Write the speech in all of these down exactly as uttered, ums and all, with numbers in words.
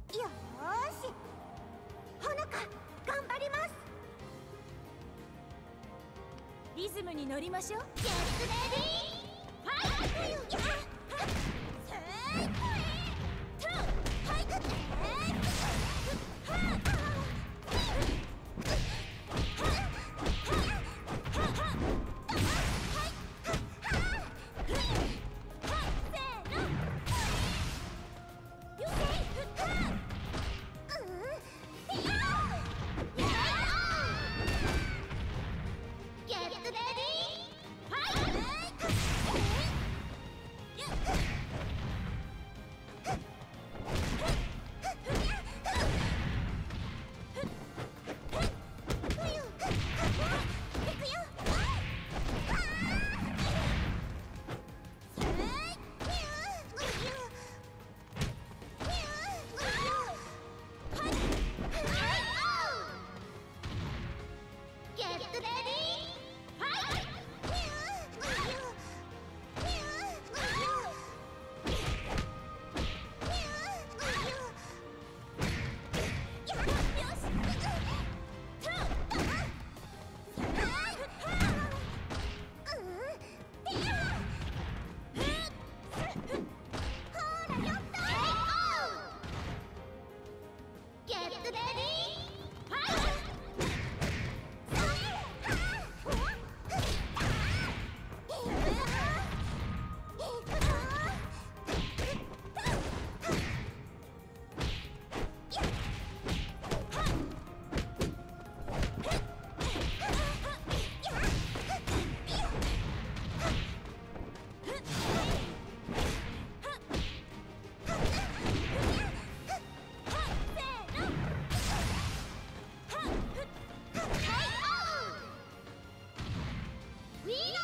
よーし、ほのか頑張ります。 リズムに乗りましょう。 ゲッツレディーファイト。せーいトゥファイトって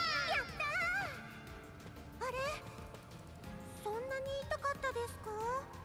そんなに痛かったですか？